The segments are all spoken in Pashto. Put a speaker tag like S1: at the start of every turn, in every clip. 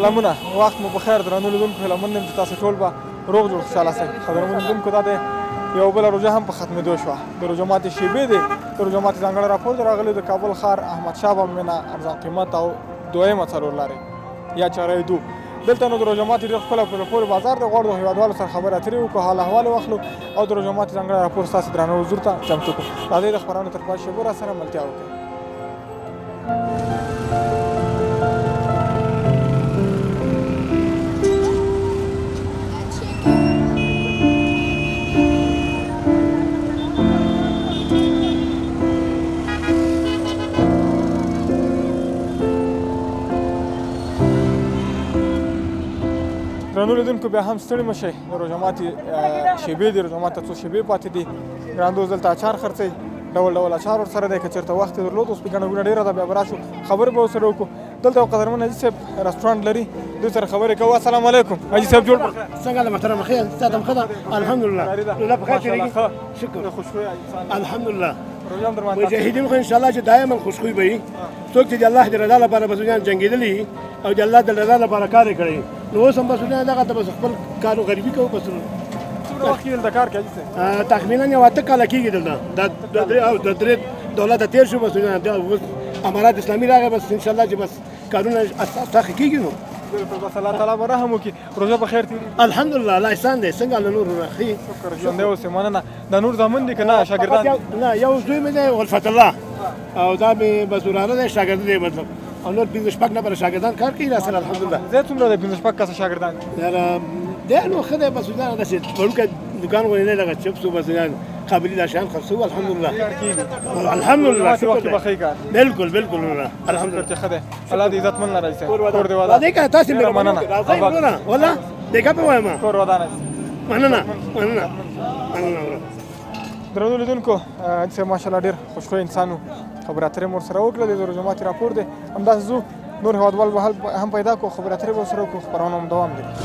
S1: سلامونه وخت مو بخیر درنو لیدونکو هیله مند یم چې تاسو ټول به روغ جوړ خوشحاله شئ قدرمنو لیدونکو دا د یو بله روژه هم په ختمېدو شوه د روژه ماتې شیبې دی د روژه ماتې ځانګړی راپور دی راغلی د کابل ښار احمدشاه بام مینه ارزان قیمت او دویمه څلورلارې یا چاره دو دلته نو د روژه ماتې ډېر ښکلی په پورې بازار دی غواړو د هېوادوالو سره خبرې اترې وکړو حال احوال واخلو او د روژه ماتې ځانګړی راپور ستاسې درانه حضور ته چمتو کړو راځئ د خپرونې تر پای شیبو راسره ملتیا وکړئ درنو لیدونکو بیا هم ستړي مه شئ د روژه ماتې شیبې دي روژه ماتې څو شیبې پاتې دي ګران دوست دلته اچار خرڅوي ډول ډول اچار ورسره دی که چېرته وخت یې درلود اوس پې ګڼه ګوڼه ډېره ده بیا به راشو خبرې به ورسره وکړو دلته یو قدرمن حاجي صاحب رسټورانټ لري دوی سره خبرې کوو السلام علیکم حاجي صاحب جوړ
S2: څنګه ده محترم خیر ستاسو ښه ده الحمدلله الله په خیر تېرېږي شکر
S1: خوشخویه
S2: الحمدلله
S1: روژه هم درمانده
S2: مجاهدین خو انشاءالله چې دایما خوشخوی به وي څوک چې د الله د رضا لپاره مسؤلیان جنګېدلي او د الله د رضا لپاره کار یې کړی نو اوس هم مسؤلیان دغه ته بس خپل کار و غریبي کوو بس
S1: څومره وخت کېږي دلته کار کوي حاجي صاحب
S2: تخمینا یو 8 کاله کېږي دلته د درې دولت ته تېر شو مسؤلیان اوس امارات اسلامي راغی بس انشاءالله چې بس کارونه سخت کېږي نو
S1: بالکل بس الله تعالی به رحم وکړي روژه په خیر تېرېږي
S2: الحمدلله الله احسان دی څنګه له نور ښه
S1: شکر ژوندی اوسې مننه د نور زامن دي که نه شاګردان
S2: نه یو زوی مې دی غلفت الله او دا مې بس وراره دی شاګرد دی مطلب او نور 15 نفره شاګردان کار کوي راسره الحمدلله
S1: زه څومره دی 15 کسه شاګردان
S2: دی نو ښه دی بس دا داسې وړوکی دوکان غوندې دی دغه چپس و بس قابلي دا شیان خرڅوو الحمدلله الحمدلله
S1: وخت به ښه کار
S2: بالکل بالکل الحمدلله
S1: چې ښه دی الله دې عزت من لرئ صاحب کور دې ودان
S2: راځئ که تاسې مې
S1: مننه
S2: راځئ وروره والله دې ګپې وایم
S1: کور ودان
S2: مننه مننه مننه
S1: درنو لیدونکو حاجي صاحب ماشاءالله ډېر خوشخویه انسان و خبرې اترې مو ورسره وکړلې د روژه ماتې راپور دی همداسې ځو نور هېوادوال به هم پیدا کړو خبرې اترې به ورسره وکړو خپرونه هم دوام لري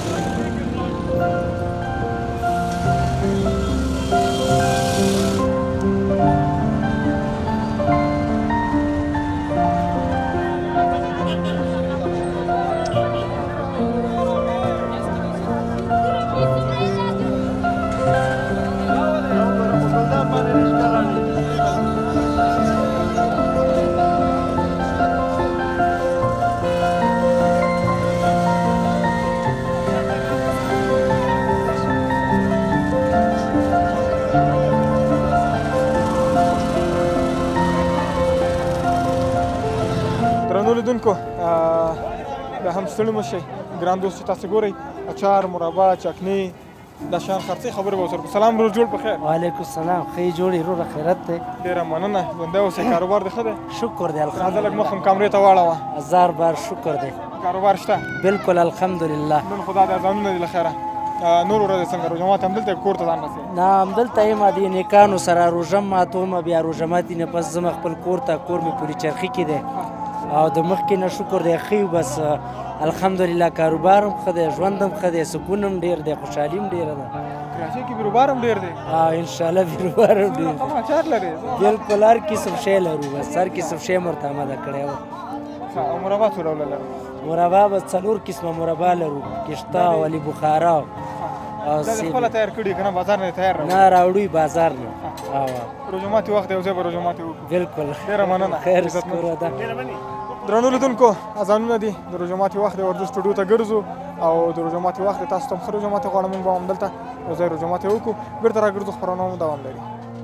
S1: درنو لیدونکو بیا هم ستړي مه شئ ګران دوست چې تاسې ګورئ اچار مربا چکني دا شیان خرڅوي خبرې به ورسره وکړو سلام ورور جوړ په خیر
S3: وعلیکم السلام ښه جوړې وروره خیرت دی
S1: ډېره مننه ژوندی اوسئ کاروبار دې ښه دی
S3: شکر دی
S1: راځه لږ مخ هم کامرې ته واړوه
S3: هزار بار شکر دی
S1: کاروبار شته
S3: بالکل الحمدلله
S1: نن خو دا د اذانونه دي له خیره نور ورځې څنګه روژه ماتې همدلته کور ته ځان رسوې
S3: نه همدلته یم د نیکانو سره روژه ماتوم بیا روژه ماتې نه پس ځم خپل کور ته کور مې پورې چرخي کې دی او د مخکې نه شکر دی ښه بس الحمدلله کاروبار هم ښه دی ژوند هم ښه دی سکون هم ډېر دی خوشحالي هم ډېره ده
S1: کراچۍ کې بیروبار هم ډېر دی
S3: انشاءالله بیروبار هم ډېر دی
S1: اچار لرې
S3: بالکل هر قسم شی لرو بس هر قسم شی مو ورته اماده کړی وه
S1: او مربا څو ډوله لرو
S3: مربا بس 4 قسمه مربا لرو کشته او علي بخارا
S1: دا دې خپله تیار کړي که نه بازار نه تیار راوړي
S3: نه راوړي بازار نه
S1: روژه ماتې وخت دی یو ځای به روژه ماتې وکړو
S3: بالکل
S1: ډېره مننه
S3: خیر شکر ده
S1: درنو لیدونکو اذانونه دي د روژه ماتې وخت دی ورځو سټوډیو ته ګرځو او د روژه ماتې وخت دی تاسو ته هم ښه روژه ماتې غواړم موږ به همدلته یو ځای روژه ماتې وکړو بېرته راګرځو خپرونه هم دوام لري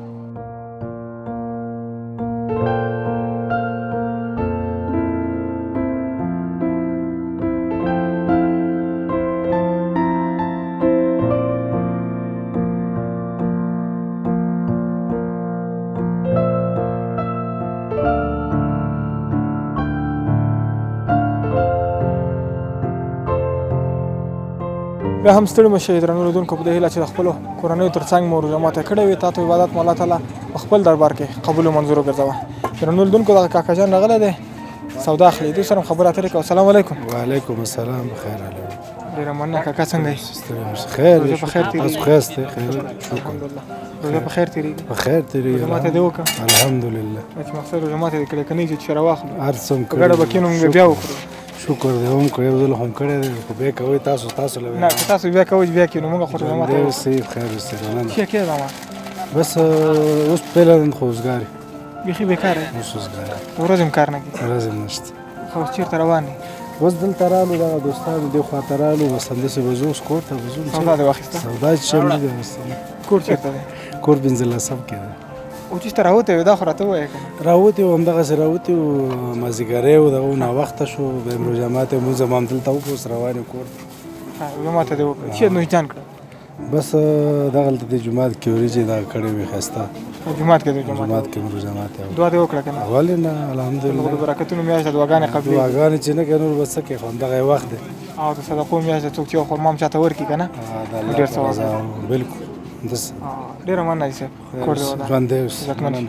S1: بیا هم ستړي مه شئ درنو لیدونکو په دې هیله چې د خپلو کورنیو تر څنګ مو روژه ماته کړې وي تا ته عبادت مو الله تعالی په خپل دربار کې قبول او منظور وګرځوه درنو لیدونکو دغه کاکا جان راغلی دی سودا اخلي دوی سره هم خبرې اترې کوو السلام علیکم
S4: وعلیکم السلام بخیر علیکم
S1: ډېره مننه کاکا څنګه یې
S4: خیر
S1: روژه په خیر تېرېږي
S4: تاسو ښه یاست خیر
S1: الحمدلله روژه په خیر تېرېږي
S4: په خیر تېرېږي
S1: روژه ماته دې وکړه
S4: الحمدلله
S1: چې مقصد روژه ماته دې کړې که نه چې شیره واخلو
S4: هر څه
S1: په ګډه به کښېنو موږ بیا وکړو
S4: شکر دی هم کړی یو ځل هم کړی دی خو بیا کوئ تاسو له
S1: نه که تاسو بیا کوئ بیا کړئ نو موږ خو روژه ماته
S4: دی صحیح بخیر اوسئ مننه
S1: څه کېږي ماما
S4: بس اوس فعلا خو اوسګار یې
S1: بیخي بیکاره یې
S4: اوس اوسګار
S1: د ورځې هم کار نه کوي
S4: ورځ هم نشته
S1: خو اوس چېرته روان یې
S4: بس دلته رالو دغه دوستانو دې خواته رالو بس همداسې به ځو اوس کور ته به ځو
S1: سودا دې واخیسته
S4: سودا چې شم نه دی بس
S1: کور چېرته دی
S4: کور پنځلسم کې دی
S1: اوچیز ته راوتی وې دا خو راته ووایه که نه
S4: راوتي وو همدغسې راوتي وو مازدیګری وو دغه ناوخته شو بیا یې روژه ماتی مونځ هم همدلته وکړو اوس روان یو کور ته
S1: روژه ماته دې وکړه چیرې نوشجان کړه
S4: بس دغلته دې جومات کې وریجې دغه کړې وې ښایسته
S1: جومات کې دې
S4: جومات کې مې روژه ماتی وکړه
S1: دعا دې وکړه که نه
S4: ولې نه
S1: د
S4: الحمدلله
S1: برکتونو میاشت ده دعاګانې قبلېږي
S4: دعاګانې چې نه کوي نور به څه کوي خو همدغه یې وخت دی
S1: او د صدقو میاشت ده څوک چې یو خرما هم چاته ورکړي که نه
S4: د الله
S1: ډېر
S4: په
S1: ثواب
S4: رضا بلکل داسې
S1: ډېره مننه دي صاحب کور دې ودان
S4: ژوندی اوسې
S1: عزتمن شي.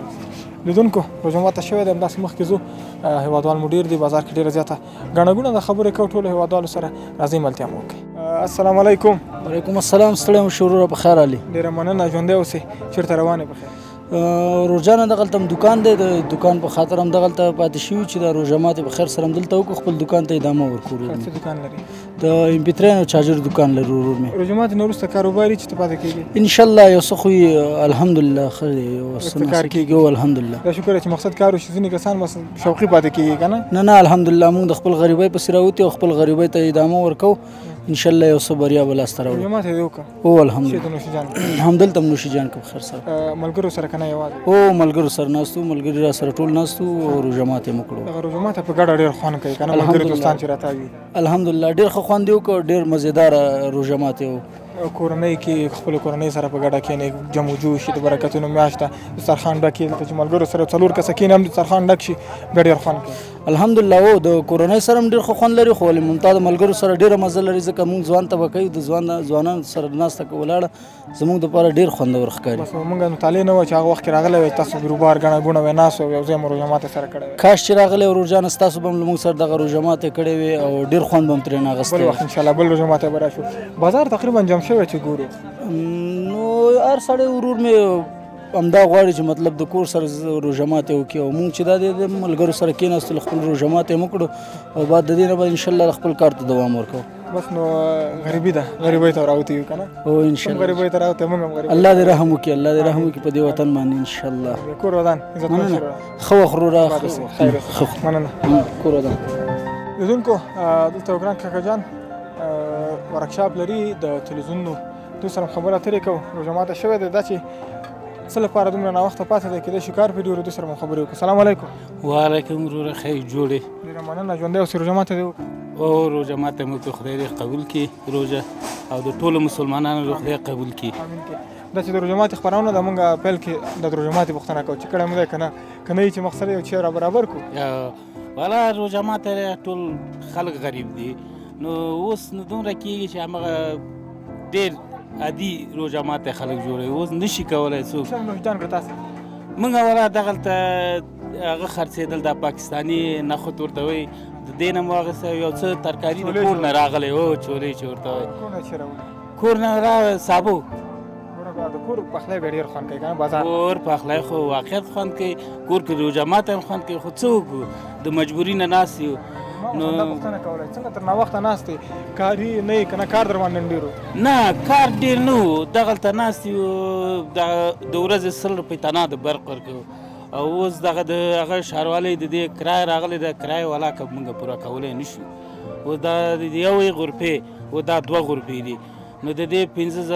S1: لیدونکو روژه ماته شوې ده همداسې مخکې ځو هېوادوال مو ډېر دي بازار کې ډېره زیاته ګڼه ګوڼه ده خبرې کوو ټولو هېوادوالو سره راځئ ملتیا مو وکړئ السلام علیکم
S5: وعلیکم السلام ستړی یم شروع په خیر علي
S1: ډېره مننه ژوندی اوسئ چېرته روان یې بخیر
S5: روژه نه دغلته هم دوکان دی د دوکان په خاطر هم دغلته پاتې شوي چې دا روژه ماتې په خیر سره هم دلته وکړو خپل دوکان ته ادامه ورکړو
S1: څه دوکان لري
S5: د امپیترین او چارجر دوکان لري ورور مې
S1: روژه ماتې نه وروسته کاروبار چې ته پاتې کېږي
S5: انشاءالله یو څه خو الحمدلله ښه دی یو څه
S1: کار
S5: کېږي او الحمدلله
S1: دا شکر چې مقصد کار وشي ځینې کسان بس شوقي پاتې کېږي که نه
S5: نه الحمدلله موږ د خپل غریبۍ پسې راوتي او خپل غریبۍ ته ادامه ورکوو انشاءالله یو څه بریا به لاسته راوړو
S1: روژه ماتې دې وکړه
S5: او
S1: چې
S5: الحمدلله
S1: د نوشیجان
S5: همدلته هم نوشي جان که په خیر سره
S1: ملګرو سره که نه یوازې
S5: او ملګرو سره ناست وو ملګري را سره ټول ناست وو او روژه ماتې مو کړو
S1: دغه روژه ماته په ګډه ډېر خوند کوي که نه ملګري دوستان چې راته وي
S5: الحمدلله ډېر ښه خوند یې وکړ ډېر مزېداره روژه ماتې و
S1: کورنۍ کې خپل کورنۍ سره په ګډه کېنئ جمع و جوش شي د برکتونو میاشت ده دسترخوان ډک کړي دلته چې ملګرو سره څلور کسه کېني هم دسترخوان ډک شي بیا ډېر خوند کوي
S5: الحمدلله او د کورنۍ سره هم ډېر ښه خوند لري خو ممتاز ملګرو سره ډېره مزه لري ځکه موږ ځوان ته به کوي د ځوانانو سره ناسته که ولاړه زموږ دپاره ډېر خوندور ښکاري
S1: بس موږ مطالعې نه وه چې هغه وخت کې راغلی وی تاسو بیروبار ګڼه ګوڼه وی ناست وی یو ځای مو روژه ماتې سره کړی وی
S5: کاش چې راغلی روژه جانه ستاسو به هم له موږ سره دغه روژه ماتې کړې وې او ډېر خوند به هم ترېنه اخیستی
S1: بل وخت انشاءالله بل روژه ماتی به راشو بازار تقریبا جمع شوی چې ګورو
S5: نو هر سړی ورور مې همدا غواړي چې مطلب د کور سره روژه ماتې وکړي او موږ چې دا د ملګرو سره کېناستو خپل روژه ماتې مو کړو او بعد د دې نه به انشاءالله خپل کار ته دوام ورکوو
S1: بس نو غریبي ده غریبۍ ته راوتي یو که نه
S5: او انشاءالله
S1: غریبۍ ته راوتي موږ هم غریب
S5: الله دې رحم وکړي الله دې رحم وکړي په دې وطن باندې انشاءالله
S1: کور ودان عزتمن شي
S5: ښه وخت وروره
S1: خیر مننه
S5: کور ودان
S1: لیدونکو دلته یو ګران کاکا جان ورکشاپ لري د تلویزیونونو دوی سره خبره اترې کوو روژه ماته شوې ده دا چې څه لپاره دومره ناوخته پاتې دی کېدای شي کار پرې ډېر دوی سره مو خبرې وکړو سلام علیکم
S6: وعلیکم وروره خیر جوړې
S1: ډېره مننه ژوندی اوسې روژه ماته دې وکړه
S6: او روژه ماته مو که خدای دې قبول کړي روژه او د ټولو مسلمانانو خدای قبول کړي
S1: امین کې دا چې د روژه ماتې خپرونه ده مونږ پیل کې د روژه ماتې پوښتنه کوو چې کړی مو دی که نه که نه وي چې مقصد یو چې را برابر کړو
S6: والا روژه ماته ټول خلک غریب دي نو اوس نو دومره کېږي چې همغه ډېر عادي روژه ماته خلک جوړوي اوس نشي کولی څوک
S1: څه نوشجان کړه تاسې
S6: موږ والا دغلته هغه خرڅېدل دا پاکستاني نخود ورته وایي د دې نه مو اخیستی یو څه ترکاري د کور نه راغلی او چولې چې ورته وایي
S1: کور نه چې راوړي
S6: کور نه را سابو
S1: د کور پخلی بیا ډېر خوند کوي که نه بازار
S6: کور پخلی خو واقعیت خوند کوي کور کې روژه ماته هم خوند کوي خو څه وکړو د مجبوري نه ناست یو
S1: نو پوښتنه کولی څنګه تر ناوخته ناست دی کاري نه یې که نه کار در باندې نن ډېر و
S6: نه کار ډېر نه و دغلته ناست یو د ورځې 100 روپۍ تنه د برق ورکوو او اوس دغه د هغه ښاروالی د دې کرایه راغلی ده کرایه والا که موږ پوره کولی نه شو اوس دا د یوې غرفې و دا 2 غرفې دي نو د دې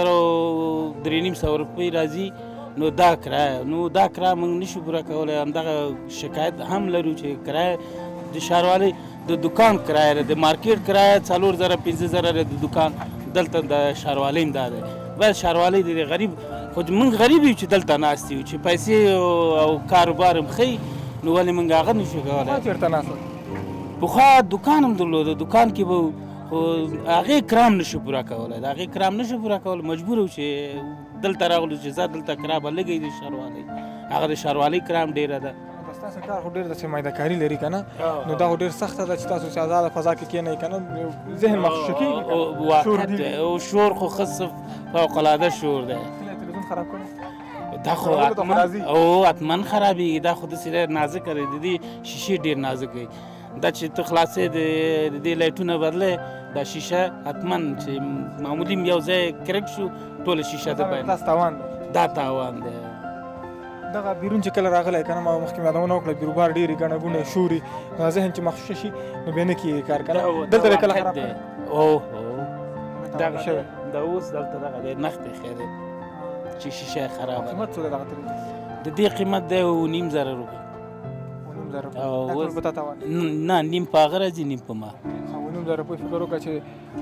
S6: 5,300 روپۍ راځي نو دا کرایه موږ نشو پوره کولی همدغه شکایت هم لرو چې کرایه د ښاروالۍ د دکان کرایه ده د مارکیټ کرایه 4,000 5,000 د دکان دلته د ښاروالۍ هم دا ده باید ښاروالۍ د غریب خو موږ غریب یو چې دلته ناست یو چې پیسې او کاروبار هم ښیي نو ولې موږ هغه نشو کولی
S1: چېرته ناست
S6: پخوا دکان هم درلوده دکان کې به خو هغې کرام نشو پوره کولی د هغې کرام نشو پوره کولی مجبور و چې دلته راغلو چې زه دلته کرا به لږی د ښاروالۍ هغه د ښاروالۍ کرام ډېره ده
S1: ستاسو کار خو ډېر داسې میدهکاري لري که نه نو دا خو ډېر سخته ده چې تاسو چې ازاده فضا کې کښېنئ که نه ذهن مغشوشه کېږي
S6: واقعیت او شور خو ښه فوقالعاده شور دی
S1: تلویزیون خراب کړی
S6: دا خو حتما خرابېږي دا خو داسې ډېر نازکه دی د دې شیشې ډېر نازک دی دا چې ته خلاصې د دې لایټونه بدلې دا شیشه حتما چې معمولي یو ځای کرک شو ټوله شیشه د باندې
S1: تاسو تاوان
S6: دا تاوان دی
S1: دغه بیرون چې کله راغلی که نه ما مخکې یادونه وکړه بیروبار ډېرې ګڼه ګوڼې شوري ذهن چې مخشوشه شي نو بیا نه کېږي کار که نه دلته د کله خراب کړی
S6: دغه شوی دا اوس دلته دغه دی نښ دی خیر چې شیشه یې خرابه
S1: قیمت څو دی دغه ترې
S6: د دې قیمت دی 9,500 روپۍ
S1: 9,500 روپۍ ټول به تا تاوان
S6: نه نیم په هغه راځي نیم په ما
S1: 9,500 روپۍ فکر وکړه چې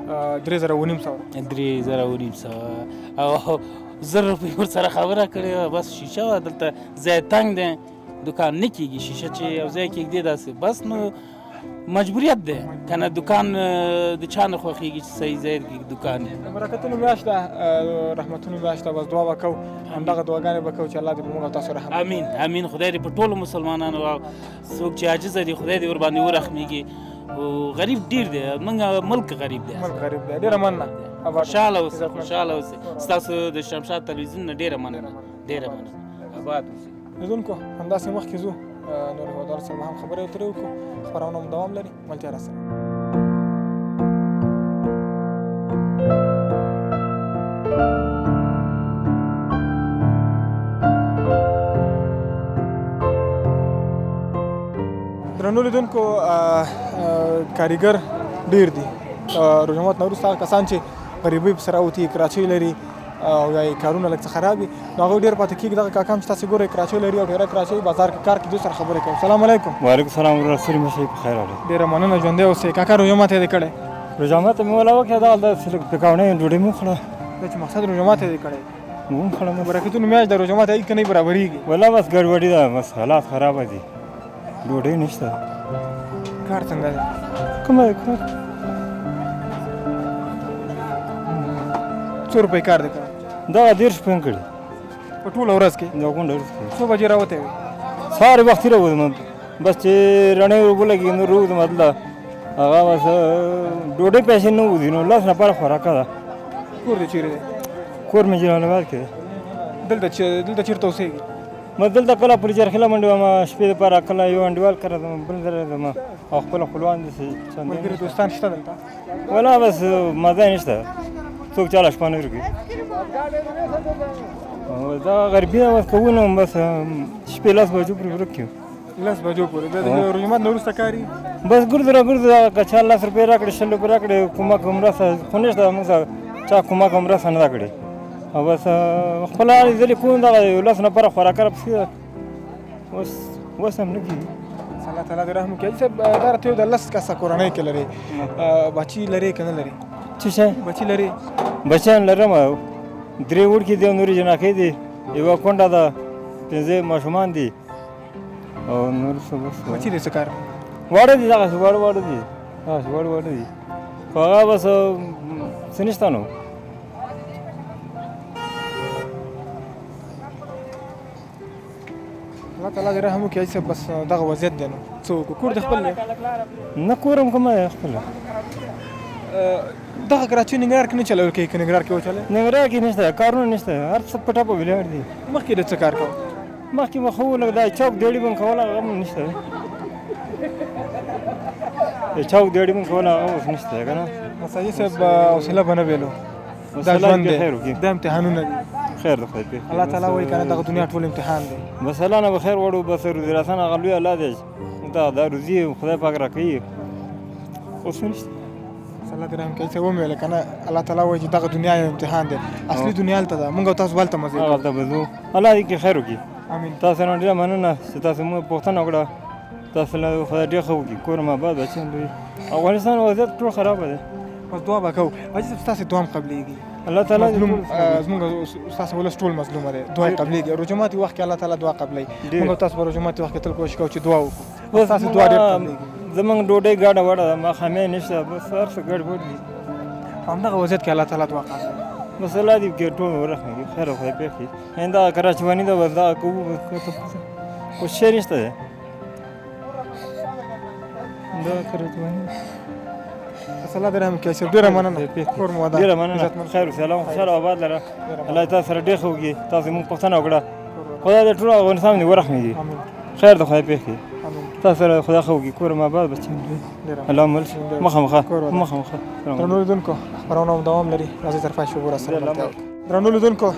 S6: 3,500 او 1,000 روپۍ ورسره خبره کړې وه بس شیشه وه دلته ځای تنګ دی دکان نه کېږي شیشه چې یو ځای کېږدې داسې بس نو مجبوریت دی که نه دکان د چا نه خوښېږي چې صحیح ځای دکان
S1: د برکتونو میاشت ده رحمتونو میاشت ده بس دعا به کوو همدغه دعاګانې به کوو چې الله دې په موږ او تاسو رحم
S6: امین امین خدای دې په ټولو مسلمانانو څوک چې عاجزه دي خدای دې ورباندې ورحمېږي او غریب ډېر دی موږ ملک غریب دی
S1: ملک غریب دی ډېره مننه
S6: خوشحاله اوسئ خوشحاله اوسئ ستاسو د شمشاد تلویزیون نه ډېره مننه ډېره مننه آباد اوسئ
S1: لیدونکو همداسې مخکې ځو نور هیوادوالو سره به هم خبرې اترې وکړو خپرونه مو دوام لري ملتیا راسره درنو لیدونکو کاریګر ډېر دي روژه مات نه وروسته هغه کسان چې غریبۍ پسې راوتي کراچۍ لري او یا کارونه لږ څه خراب وي نو هغوی ډېر پاتې کېږي دغه کاکا هم چې تاسې ګورئ کراچۍ لري او ډېره کراچۍ بازار کې کار کې دوی سره خبرې کوي السلام علیکم
S7: وعلیکم السلام رسول مشه په خیر راغلی
S1: ډېره مننه ژوندی اوسئ کاکا روژه ماتی دې کړی
S7: روژه ماته مې ولا وکړه دغه داسې لږ پکاونۍ ډوډۍ مې وخوړه
S1: دا چې مقصد روژه ماتی دې کړی
S7: مو وخوړه
S1: برکتونو میاشت د روژه ماتی هېڅ که نه برابرېږي
S7: ولا بس ګډوډي ده بس حالات خرابه دي ډوډۍ نشته
S1: کار څنګه دی
S7: کومه کار
S1: 100 روپۍ کار دی کړی
S7: دغه 10 روپۍ کړي
S1: په ټوله ورځ کې
S7: دا غونډه ورځ کې
S1: څو بجې راوتی وي
S7: سهار وختي راوځم بس چې رڼې اوبه لګي نو روږدم هلته هغه بس ډوډۍ پیسې نه وځي نو 10 نفره خوراکه ده
S1: کور دې چیرې دی
S7: کور مې جلال آباد کې دی
S1: دلته چېرته اوسېږي
S7: ما دلته کله پورې چرخیله منډې وم شپې دپاره کله یو انډیوال کره ځم بل ځای ځم او خپل خپلوان داسې
S1: ملګري دوستان شته دلته
S7: ولا بس مزه نشته څوک چاله شپه نه ورکوي دا غریبي ده بس کوو نو بس شپې 10 بجو پورې ورک کړو
S1: 10 بجو پورې د روژه مات نه وروسته کاري
S7: بس ګرځو راګرځو که چا 10 روپۍ راکړې 20 روپۍ راکړې کومک مرسته خو نشته موږ چا کومک مرسته نه راکړې او بس خپل ځلې کوم دغه 10 نفره خوراکه راپسې ده اوس هم نه کېږي
S1: الله تعالی دې رحم وکړي صاحب دا راته د 10 کسه کورنۍ کې لري بچي لري که نه لري
S7: څه شی
S1: بچي لري
S7: بچیان لرم 3 وړکي دي او نورې جناکۍ دي یوه کونډه ده 5 ماشومان دي او نور څه بس
S1: بچي دې څه کار
S7: واړه دي دغسې واړه دي دغسې واړه دي خو هغه بس څه نشته نو
S1: الله تعالی دې رحم وکړي صاحب بس دغه وضعیت دی نو څه وکړو کور دې خپل دی
S7: نه کور هم کومه خپل
S1: دغه کراچۍ ننګرهار کې نه چلول کېږي که ننګرهار کې وچلوي
S7: ننګرهار کې نشته کارونه نشته هر څه په ټاپه ولاړ دي
S1: مخکې د څه کار کوو
S7: مخکې به خو لږ دا چوک دیړي به مې کوله هغه هم نشته چوک دیړي به مې کوله هغه اوس نشته که نه
S1: مساجي صاحب حوصله به نه ویلو دا ژوند دی دا امتحانونه دي
S7: خیر د خدای پېښ
S1: الله تعالی وایي که نه دغه دنیا ټول امتحان دی
S7: بس الله نه به خیر وړو بس روزي رسن هغه لوی الله دی دا روزي خدای پاک راکوي اوس نشته
S1: الله دې رحم کوي څه ومې ویله که نه الله تعالی وایي چې دغه دنیا یو امتحان دی اصلي دنیا هلته ده موږ او تاسو به هلته مزې کوو
S7: هلته به ځو الله دې کې خیر وکړي
S1: امین
S7: تاسو نه ډېره مننه چې تاسو موږ پوښتنه وکړه تاسو له خدای ډېر ښه وکړي کور مو آباد بچیان لري افغانستان وضعیت ټول خرابه دی
S1: بس دعا به کوو حاجي صاحب ستاسې دعا هم قبلېږي
S7: الله تعالی
S1: زموږ ستاسو ولس ټول مظلومه دی دعا یې قبلېږي روژه ماتي وخت کې الله تعالی دعا قبلوي موږ او تاسو به روژه ماتي وخت کې تل کوشش کوو چې دعا وکړو ستاسې دعا ډېر قبلېږي
S7: زموږ ډوډۍ ګاډه وړه ده ماښامې نشته بس هر څه ګډوډ دي
S1: همدغه وضعیت کې الله تعالی دعا قبلوي
S7: بس الله دې کې ټول ورحمېږي خیر خدای پېښ کړي همدغه کراچواني ده بس دغه کوو اوس شی نشته دی دغه کراچواني
S1: بس الله دې رحم وکړي صاحب ډېره مننه کور مو ودان
S7: ډېره مننه خیر اوسې الله خوشحاله آباد لره الله تاسو سره ډېر ښه وکړي تاسو موږ پوښتنه وکړه خدای دې ټول افغانستان دې ورحمېږي خیر د خدای پېښ کړي تاسو سره خدا ښه وکړي کور م آباد بچي الله مل شي مخامخه مخامخه
S1: درنو لیدونکو خبرونه دوام لري راځئ طرفه شو ګوره سره ملتیا وکړو درنو لیدونکو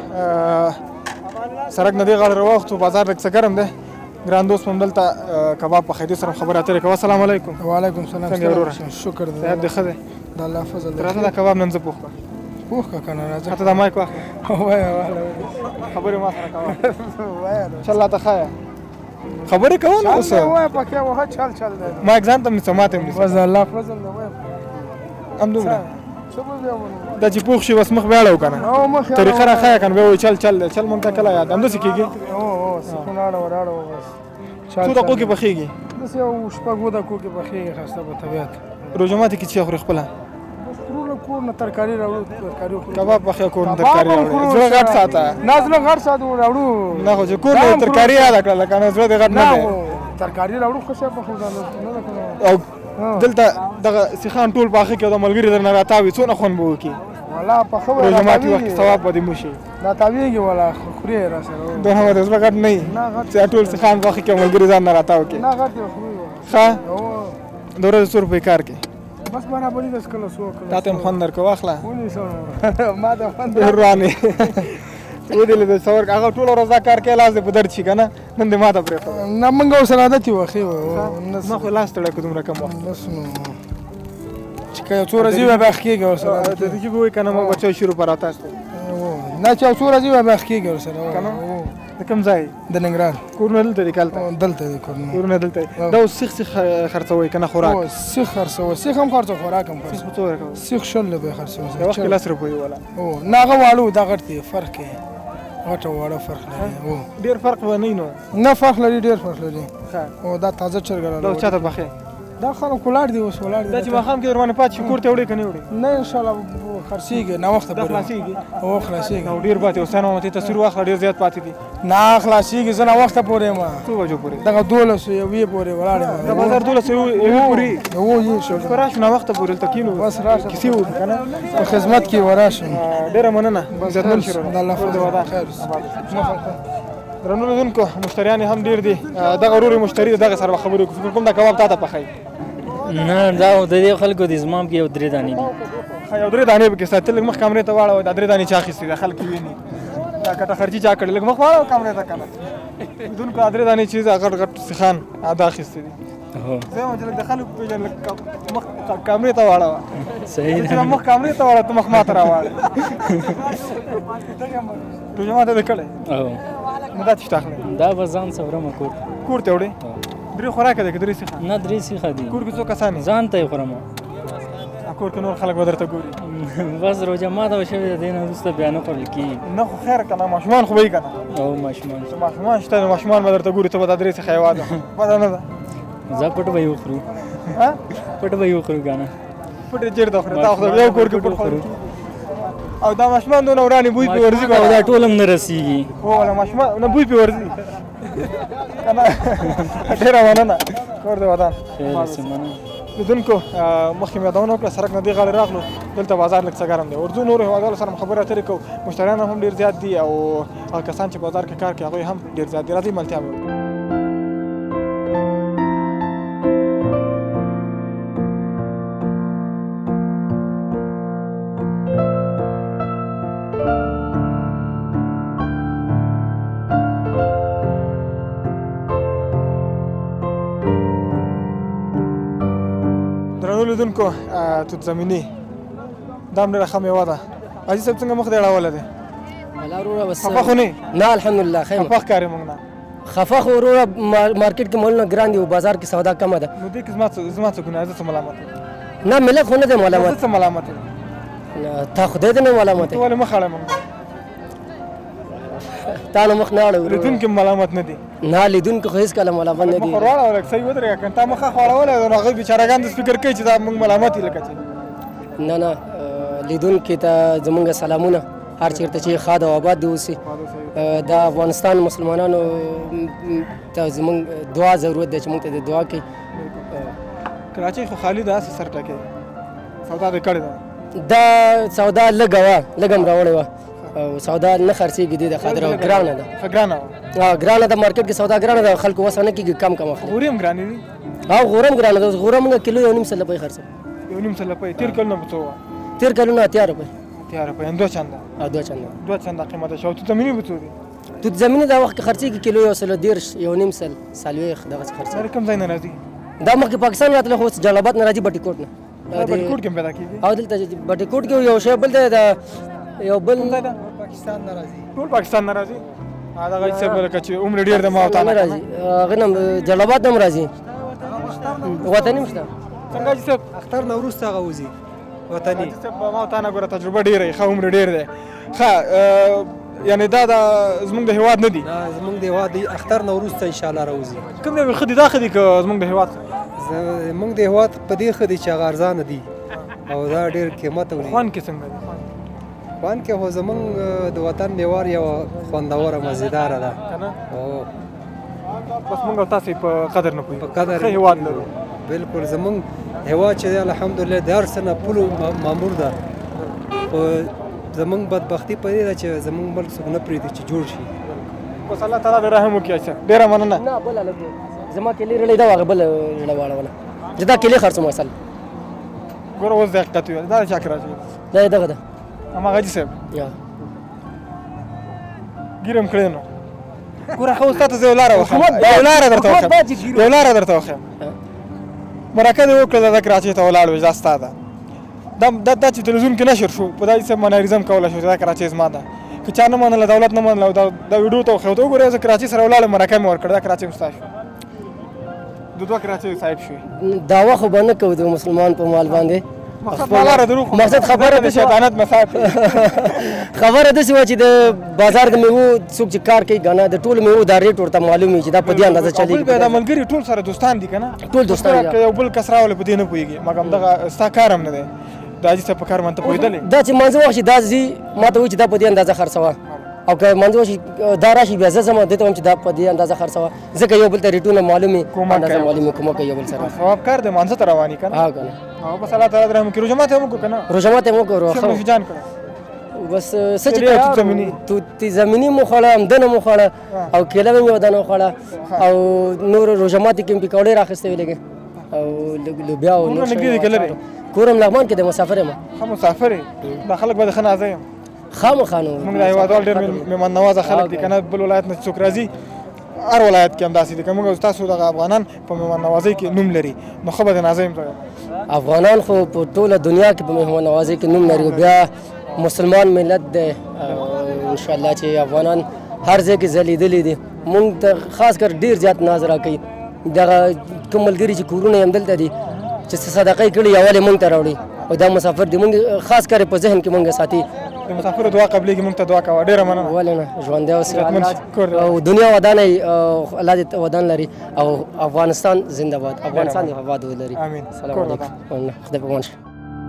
S1: سړک نه دی غاړه راواوښتو بازار لږ څه ګرم دی ګران دوست هم دلته کباب پخېدو سره خبرې اترې کوه السلام علیکم
S8: وعلیکم السلام
S1: څنګه وروره
S8: شکر دی
S1: صحت دې ښه دی
S8: د الله فضل دی
S1: راځه دا کباب نن زه پوخ کړم
S8: پوخ که که نه راځه
S1: حتی دا مایک واخله
S8: وایه واله
S1: خبرې ما سره کوه وایه چل راته ښایه خبرې کوه نو اوس
S8: وایه پکې وهه چل چل دی
S1: مایک ځان ته نیسه ماته هم نیسه
S8: بس د الله فضل دی وایه
S1: همدومره
S8: څه به بیا وایو
S1: دا چې پوخ شي بس مخ بیا اړو که نه
S8: او مخ
S1: طریقه راښایه که نه بیا وایي چل چل دی چل مونږ ته کله یاد همداسې کېږي
S8: او سکون اړه ور اړه بس
S1: څو دقیقو کې پخېږي
S8: بس یو شپږو دقیقو کې پخېږي ښایسته په طبیعت
S1: روژه ماتي کې چې خوري خپله
S8: بس ټوله کور نه ترکاري راوړو ترکاري خورو
S1: کباب پخې کور نه ترکاري راوړي زړه غټ ساته
S8: نه زړه غټ ساتو راوړو
S1: نه خو چې کور نه ترکاري یاده کړله که نه زړه دې غټ نه دی
S8: ترکاري راوړو ښه شی پخېږي نه ده که
S1: او دلته دغه سیخان ټول پاخه کې او د ملګري درنه راتاوي څونه خوند به وکړي
S8: والله پخه وایي
S1: روژه ماتي وخت کې ثواب به دې موشي
S8: دا تاویږي والا خوري را سره
S1: دونه به د زړه غټ نه وي چې ټول سیخان پاخه کې او ملګري ځان نه راتاو کې
S8: نه غټ خوري
S1: ښه د ورځې څو روپۍ کار کې
S8: بس برابري داس کله سو کله
S1: تا ته هم خوند درکړه واخله
S8: ونی سو ما ته خوند
S1: روانې ودې د څور هغه ټول ورځ دا کار کوي لاس دې په درد شي که نه نن دې ما ته پرېښود
S8: نه موږ ورسره عادت یو ښې
S1: ما خو لاس تړی کړو دومره کم وخت
S8: بس نو چې که یو څو ورځې وي بیا ښه کېږي ورسره
S1: د دې کې به وایي که نه ما بچو شروع پر راتاست
S8: نه چې یو څو ورځې وي بیا ښه کېږي ورسره
S1: که نه د کوم ځای
S8: د ننګرهار
S1: کورونه دلته دي کلته
S8: دلته دی کورونه
S1: کورونه دلته دي دا اوس سیخ سیخ خرڅوئ که نه خوراک
S8: سیخ خرڅوه سیخ هم خرڅوه خوراک هم
S1: سیخ
S8: خرڅوه
S1: په څو ورکوه
S8: سیخ 16 روپۍ خرڅوه
S1: یو وخت کې 10 روپۍ ولا
S8: او نه هغه واړه دا غټ دی فرق کوي غټ او واړه فرق لري او
S1: ډېر فرق به نه نو
S8: نه فرق لري ډېر فرق لري
S1: ښه
S8: او دا تازه چرګ
S1: دا چاته پخې
S8: دا خلک ولاړ دي اوس ولاړ دي
S1: دا چې ماښام کې در باندې پاتې شي کور ته وړې که نه وړې
S8: نه انشاءالله خرڅېږي ناوخته
S1: دا
S8: پورې
S1: خلاصېږي
S8: او خلاصېږي
S1: او ډېر پاتې اوس نو ته سور واخله ډېر زیات پاتې دي
S8: نه خلاصېږي زه ناوخته پورې یم
S1: څو بجو پورې
S8: دغه 12 یوې پورې ولاړ
S1: د
S8: یم
S1: بازار 12 یوې پورې
S8: او یې شو
S1: شکر راشو ناوخته پورې دلته کینو
S8: بس راشه
S1: کیسې وکړو که نه
S8: په خدمت کې وراشم
S1: ډېره مننه عزتمن شي
S8: د الله فضل خیر
S1: درنو لیدونکو مشتریان هم ډېر دي دغه ورور مشتري دغه سره خبرې وکړو فکر کوم دا کباب تا ته پخوي
S9: نه دا د دې خلکو د زمام کې یو درې دانې دي
S1: یو درې دانې پکې ساتل لږ مخ کامرې ته واړوه دا درې دانې چا اخیستې ده خلک ویني دا کټه خرچي چا کړې لږ مخ واړوه کامرې ته که نه لیدونکو دا درې دانې چې دا غټ غټ سیخان دا اخیستې دي زه وایم چې لږ د خلکو پېژنې لږ مخ کامرې ته واړوه
S9: صحیح
S1: چې مخ کامرې ته واړوه ته مخ ما ته راواړې روژه ماته دې کړی نو دا تشته اخلې
S9: دا به ځان څورمه
S1: کور ته وړې درې خوراکه دی که درې سیخه
S9: نه درې سیخه دي
S1: کور کې څو کسان یې
S9: ځان ته یې خورم
S1: کور کې نور خلک به درته ګوري
S9: بس روژه ماته به شوې د دې نه وروسته بیا نه خوړل کېږي
S1: نه خو خیر که نه ماشومان خو به وي که نه
S9: او ماشومان
S1: ماشومان شته نو ماشومان به درته ګوري ته به دا درې څخه یوازې بده نه ده
S9: زه پټ به یې وخورو پټ به یې وخورو که نه
S1: پټ یې چېرته خورې تا خو یو کور کې پټ خوړل او دا ماشومان دونه ورانې بوی پې ورځي
S9: او دا ټول هم نه رسېږي
S1: هو ولا ماشومان نه بوی پې ورځي که نه ډېره مننه کور دې ودان لیدونکو مخکې مې یادونه وکړه سړک نه دې غاړې راغلو دلته بازار لږ څه ګرم دی ورځو نورو هېوادوالو سره هم خبرې اترې کوو مشتریان هم ډېر زیات دي او هغه کسان چې بازار کې کار کوي هغوی هم ډېر زیات دي راځئ ملتیا مې وکړو درنو لیدونکو توت زمیني دا هم ډېره ښه میوه ده حاجي صاحب څنګه مخ دې اړولی دی
S10: والله وروره بس
S1: خفه خو نه
S10: نه الحمدلله خیر
S1: خفه ښکارې موږ نه
S10: خفه خو وروره مارکیټ کې مالونه ګران دي او بازار کې سودا کمه ده
S1: نو دې کې زما څه ګناه زه څه ملامت یم
S10: نه ملت خو نه دی ملامت
S1: زه څه ملامت یم
S10: تا خدای دې نه ملامت
S1: ته ولې مخ اړوې موږ
S10: تا نه مخ نه اړوي
S1: لیدونکي ملامت نه دي
S10: نه لیدونکي خو هېڅکله ملامت نه دي
S1: مخ ورواړه لږ صحیح ودرېږه که تا مخه خو اړولی نو هغوی بیچارهګان داسې فکر کوي چې دا موږ ملامت یو لکه چې
S10: نه نه لیدونکي ته زموږ سلامونه هر چېرته چې ښاد او آباد دې اوسي د افغانستان مسلمانانو ته زموږ دعا ضرورت دی چې موږ ته د دعا کوي
S1: کراچۍ خو خالي ده هسې سر ټکې سودا دې کړې ده
S10: دا سودا لږه وه لږ هم راوړې وه او سودا نه خرڅېږي دې د خاطر ګرانه ده
S1: ګرانه
S10: ده مارکیټ کې سودا ګرانه ده خلکو وس نه کېږي کم اخلي
S1: غوري هم ګرانې دي
S10: غوره هم ګرانه ده غوره موږ کیلو 1.5 روپۍ خرڅوو
S1: 1.5 روپۍ تېر کلونه په څو وه
S10: تېر کلونه 80 روپۍ
S1: 80 روپۍ دوه چنده دوه چنده قیمته شو توت زمیني په څو دي
S10: توت زمیني دا وخت کې خرڅېږي کیلو 110 1.5 سل څلوېښت دغسې خرڅېږي
S1: کوم ځای نه راځي
S10: دا مخکې پاکستان راتله خو اوس جلال آباد نه راځي بټي کوټ نه
S1: بټي کوټ کې هم پیدا کېږي
S10: او دلته بټي کوټ کې یو شی بل دی د یو بل
S1: پاکستان نه راځي ټول پاکستان نه راځي دغه څه بل که چې عمر ډېر د ما او تا نه
S10: راځي هغه نه جلال آباد نه هم راځي وطني هم شته
S1: څنګه چې صاحب
S11: اختر نوروز ته هغه وځي وطني
S1: ما او تا نه ګوره تجربه ډېره یې ښه عمر ډېر دی ښه یعنې دا زموږ د هېواد نه دي
S11: زموږ د هېواد دی اختر نوروز ته انشاءالله راوځي
S1: کوم دی ښه دي دا ښه دي که زموږ د هېواد
S11: زموږ د هېواد په دې ښه دي چې هغه ارزانه دي او دا ډېر قیمته دي
S1: خوند کې څنګه دي
S11: خوند کې خو زموږ د وطن میوار یوه خوندوره مزېداره ده
S1: بس موږ او تاسې په قدر نه پوهېږو په قدر ښه هېواد لرو
S11: بلکل زموږ هېواد چې دی الحمدلله د هر څه نه پولو مامور ده خو زموږ بدبختي په دې ده چې زموږ ملک څوک نه پرېږدي چې جوړ شي
S1: بس الله تعالی دې رحم وکړي اچھا ډېره مننه
S10: نه بله لږ زما کیلې رړۍ ده هغه بله رړه واړوله چې دا کیلې خرڅوم اصل
S1: ګوره اوس د حقیقت ویل دا د چا کرا چې
S10: دا یې دغه ده
S1: هماغه حاجي صاحب
S10: یا
S1: ګیرم کړی نو ګوره ښه اوس تا ته زه یو لاره وښیم یو لاره درته وښیم مرکه دې وکړله دا کراچۍ ته ولاړ وې دا ستا ده دا چې تلویزیون کې نشر شو په دا صاحب مناریزم کولی شو چې دا کراچۍ زما ده که چا نه منله دولت نه منله دا ویډیو ته وښیو ته وګورې زه کراچۍ سره ولاړم مرکه مې ورکړه دا کراچۍ هم ستا شو د دوه کراچۍ صاحب شوې
S10: دعوه خو به نه کوو د مسلمان په مال باندې
S1: مقصد
S10: خبره
S1: د شیطانت مساف
S10: خبره داسې وه چې د بازار د میوو څوک چې کار کوي که نه د ټولو میوو دا ریټ ورته معلوم وي چې دا په دې اندازه چلېږي
S1: دا ملګري ټول سره دوستان دي که نه
S10: ټول دوستان
S1: که یو بل کس راولي په دې نه پوهېږي مګر دغه ستا کار هم نه دی د حاجي صاحب په کار باندې ته پوهېدلې
S10: دا چې منځه وخت شي دا ځي ما ته وایي چې دا په دې اندازه خرڅوه او که منځه وشي دا راشي بیا زه ځم دې ته وایم چې دا په دې اندازه خرڅوه ځکه یو بل ته ریټونه معلوم وي اندازه معلوم وي کومک کوي یو بل سره
S1: ثواب کار دی مانځه ته روان یې که نه
S10: که نه
S1: بس الله تعالی دې رحم وکړي روژه ماته یې هم وکړو که نه
S10: روژه ماته یې هم وکړو
S1: څه جان کړه
S10: بس څه چې توت زمیني مو خوړه همدنه مو خوړه او کیله مې یو دانه وخوړه او نور روژه ماتې کې مې پکوړې راخیستې وې لږې او لوبیا او نور کور هم لغمان کې دی مسافر یم
S1: ښه مسافر یې دا خلک به د ښه نازه یم
S10: خامخا نو
S1: موږ د هېوادوال ډېر مېلمه نوازه خلک دي که نه بل ولایت نه څوک راځي هر ولایت کې همداسې دي که موږ تاسو دغه افغانان په مېلمه نوازۍ کې نوم لري نو ښه به د نازه یم
S10: افغانان خو په ټوله دنیا کې په مېلمه نوازۍ کې نوم لري بیا مسلمان ملت دی انشاءالله چې افغانان هر ځای کې ځلېدلي دي موږ ته خاص کر ډېر زیات ناز راکوي دغه کوم ملګري چې کورونه یې همدلته دي چې څه صدقه یې کړي یوالې موږ ته راوړي او دا مسافر دي موږ خاص کر په ذهن کې موږ ساتي
S1: د مسافرو دعا قبلېږي موږ ته دعا کوه ډېره مننه
S10: ولې نه ژوندی اوسې او دنیا ودانه الله دې ودان لري او افغانستان زنده باد افغانستان دې آباد ولري
S1: امین
S10: سلام علیکم خدای په امان شه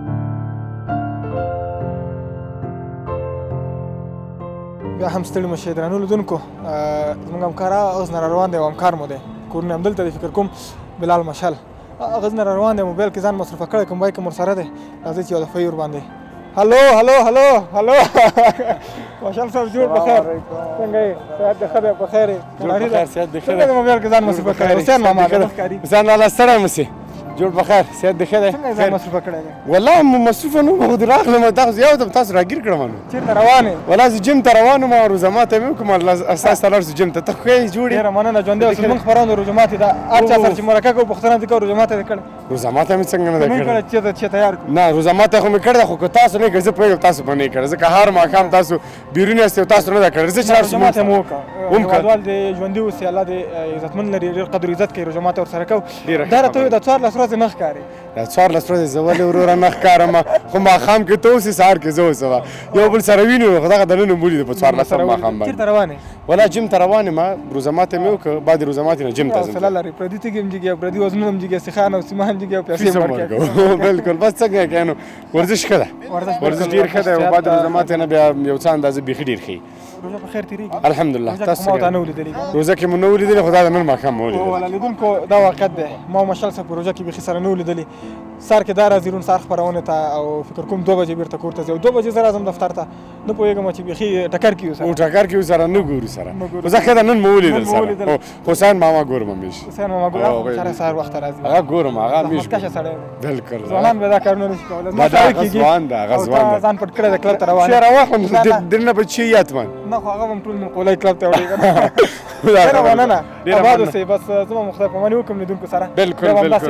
S1: بیا هم ستړي مه شئ درنو لیدونکو زموږ همکار اوس نه راروان دی او همکار مو دی کورونه همدلته دی فکر کوم بلال مشل هغه نه راروان دی موبایل کې ځان مصرفه کړی کوم بایک ورسره دی راځئ چې یو دفعه یې ورباندې هلو مشل صاحب جوړ بخیر څنګه یې صحت دې ښه دی په خیر یې
S12: بخیر صحت دې ښه دی
S1: څنګه د موبایل کې ځان مصرفه کړی حسین ماما
S12: حسین لالا ستړی مه سې جوړ بخیر صحت دې ښه دی
S1: څنګه ځان مصرفه کړی دی
S12: والله مصروفه نه وم خو راغلم تاسو یو تاسو راګیر کړم نو
S1: چېرته روان یې
S12: والله زه جیم ته روان وم او روژه ماته مې وکړم اساس ته لاړ شو جیم ته ته ښه جوړ یې
S1: ډېره مننه ژوندی اوسې موږ خپرونه روژه ماتې ده هر چا سره چې مرکه کوو پوښتنه دې کوو روژه ماته دې کړې
S12: روژه ماته مې څنګه نه ده
S1: کړې چې تیار کړو
S12: نه روژه ماته خو مې کړې ده خو که تاسو نه یې کړې زه پوهېږم تاسو به نه یې کړې ځکه هر ماښام تاسو بیرون یاستئ او تاسو نه ده کړې زه چې لاړ شم
S1: روژه ماته مو وکړه هېوادوال دې ژوندي اوسي الله دې عزتمن لري ډېر قدر عزت کوي روژه ماته ورسره کوو دا راته وایي دا 14 ورځې نه ښکاري
S12: دا 14 ورځې زه ولې وروره نه ښکارم خو ماښام کې ته اوسې سهار کې زه اوسم یو بل سره وینو خو دغه دننه مولي ده په 14 ماښام باندې
S1: چېرته روان یې
S12: والله جیم ته روان یم روژه ماته مې وکړه بعد روژه ماتې نه جیم ته ځم
S1: حوصله لري پردي تږي هم جګي او پردي وزنونه هم جګي سیخان او سیمان جګي او پیسې هم
S12: ورکوي بلکل بس څنګه کوې نو ورزش ښه ده ورزش ډېر ښه دی او بعد روژه ماتې نه بیا یو څه اندازه بیخي ډېر ښه
S1: روژه په خیر تېرېږي
S12: الحمدلله تاسو
S1: څنګه نه ولیدلې
S12: روژه کې مو نه ولیدلې خو دا د نن ماښام مو ولیدل
S1: لیدونکو دا واقعیت دی ما او مشل صاحب په روژه کې بیخي سره نه ولیدلې سهار کې دا راځي روڼ سهار خپرونې ته او فکر کوم 2 بجې بیرته کور ته ځي او 2 بجې زه راځم دفتر ته نه پوهېږم چې بیخي ټکر کې یو سره
S12: ټکر کې یو سره نه ګورو سره خو زه ښه ده نن مو ولیدل سره حسین ماما ګورم همیش
S1: حسین ماما ګورم سره سهار وخته راځي
S12: هغه ګورم هغه همیش
S1: مخکشه سړی
S12: بالکل
S1: ځوانان به دا کارونه نشي کولی
S12: دا هغه ځوان ده هغه ځوان ده
S1: ځان پټ کړی د کلب ته روان
S12: چې راواخلم درنه به چی یاتمن
S1: نه خو هغه هم ټول منقولۍ کلب ته وړي ډېره مننه آباد اوسئ بس زما مو خدای پاماني وکړم لیدونکو سره
S12: بالکل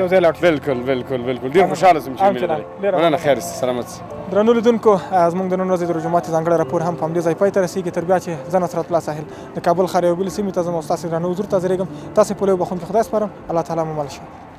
S12: ډېر خوشحاله شوم چې ولیدل مننه خیر سلامت
S1: درنو لیدونکو زموږ د نن ورځې د روژه ماتي ځانګړی راپور هم په همدې ځای پای ته رسېږي تر بیا چې زه نصرت الله ساحل د کابل ښار یوې بلې سیمې ته ځم او ستاسې درانه حضور ته حاضرېږم تاسې پوله یو بخښونکي خدای سپارم الله تعالی مو مل شه